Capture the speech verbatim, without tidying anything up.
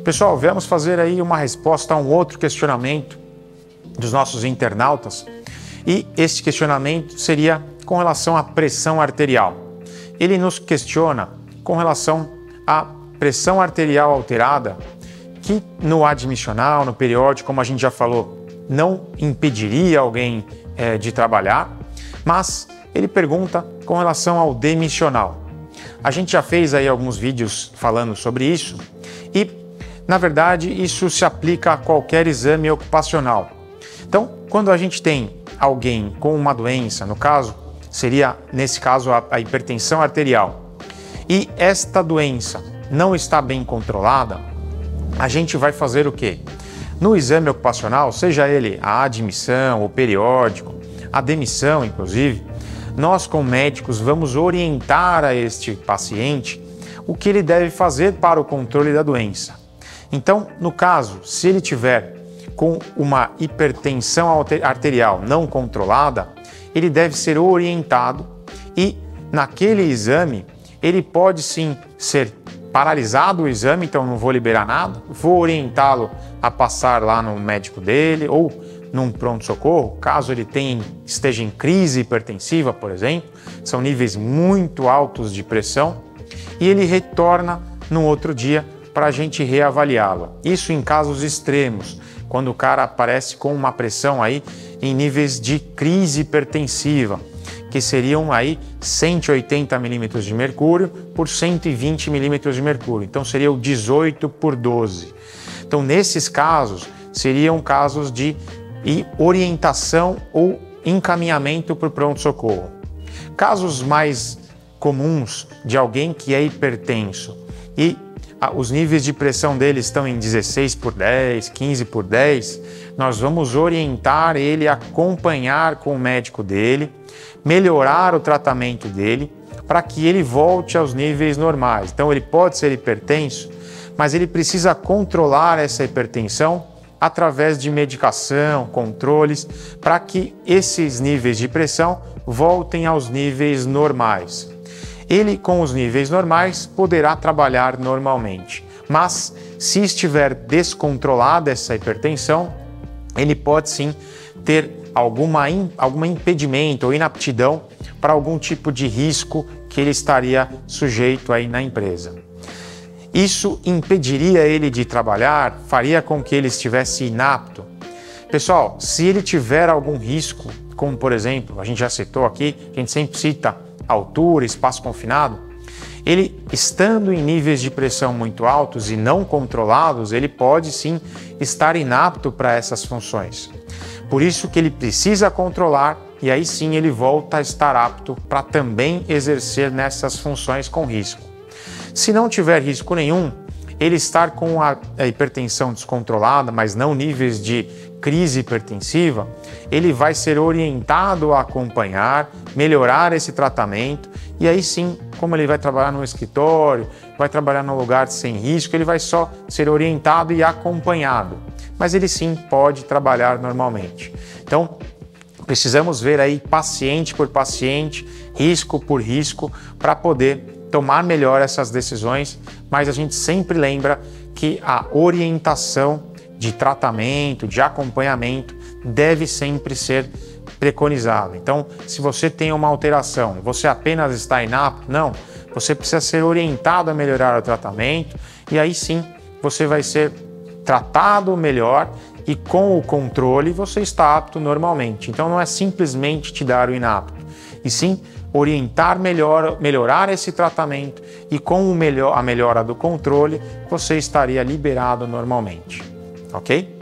Pessoal, vamos fazer aí uma resposta a um outro questionamento dos nossos internautas. E esse questionamento seria com relação à pressão arterial. Ele nos questiona com relação à pressão arterial alterada, que no admissional, no periódico, como a gente já falou, não impediria alguém é, de trabalhar, mas ele pergunta com relação ao demissional. A gente já fez aí alguns vídeos falando sobre isso e, na verdade, isso se aplica a qualquer exame ocupacional. Então, quando a gente tem alguém com uma doença, no caso, seria, nesse caso, a, a hipertensão arterial, e esta doença não está bem controlada, a gente vai fazer o quê? No exame ocupacional, seja ele a admissão, o periódico, a demissão, inclusive, nós, como médicos, vamos orientar a este paciente o que ele deve fazer para o controle da doença. Então, no caso, se ele tiver com uma hipertensão arterial não controlada, ele deve ser orientado e, naquele exame, ele pode sim ser paralisado o exame, então não vou liberar nada, vou orientá-lo a passar lá no médico dele ou num pronto-socorro, caso ele tenha, esteja em crise hipertensiva, por exemplo, são níveis muito altos de pressão, e ele retorna no outro dia para a gente reavaliá-lo. Isso em casos extremos, quando o cara aparece com uma pressão aí em níveis de crise hipertensiva, que seriam aí cento e oitenta milímetros de mercúrio por cento e vinte milímetros de mercúrio. Então seria o dezoito por doze. Então nesses casos seriam casos de orientação ou encaminhamento para o pronto-socorro. Casos mais comuns de alguém que é hipertenso e os níveis de pressão dele estão em dezesseis por dez, quinze por dez, nós vamos orientar ele a acompanhar com o médico dele, melhorar o tratamento dele para que ele volte aos níveis normais. Então ele pode ser hipertenso, mas ele precisa controlar essa hipertensão através de medicação, controles, para que esses níveis de pressão voltem aos níveis normais. Ele, com os níveis normais, poderá trabalhar normalmente, mas se estiver descontrolada essa hipertensão, ele pode sim ter alguma, algum impedimento ou inaptidão para algum tipo de risco que ele estaria sujeito aí na empresa. Isso impediria ele de trabalhar, faria com que ele estivesse inapto. Pessoal, se ele tiver algum risco, como por exemplo, a gente já citou aqui, a gente sempre cita altura, espaço confinado, ele estando em níveis de pressão muito altos e não controlados, ele pode sim estar inapto para essas funções. Por isso que ele precisa controlar e aí sim ele volta a estar apto para também exercer nessas funções com risco. Se não tiver risco nenhum, ele estar com a hipertensão descontrolada, mas não níveis de crise hipertensiva, ele vai ser orientado a acompanhar, melhorar esse tratamento e aí sim, como ele vai trabalhar no escritório, vai trabalhar num lugar sem risco, ele vai só ser orientado e acompanhado, mas ele sim pode trabalhar normalmente. Então, precisamos ver aí paciente por paciente, risco por risco, para poder tomar melhor essas decisões, mas a gente sempre lembra que a orientação de tratamento, de acompanhamento, deve sempre ser preconizada. Então, se você tem uma alteração, você apenas está inapto, não, você precisa ser orientado a melhorar o tratamento e aí sim você vai ser tratado melhor e com o controle você está apto normalmente. Então não é simplesmente te dar o inapto, e sim orientar melhor, melhorar esse tratamento e com o melhor, a melhora do controle você estaria liberado normalmente, ok?